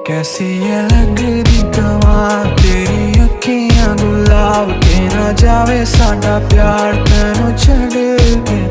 कैसी ये लगदी कमाल तेरी अखियां गुलाब के ना जावे साडा प्यार तेनू छड़ के।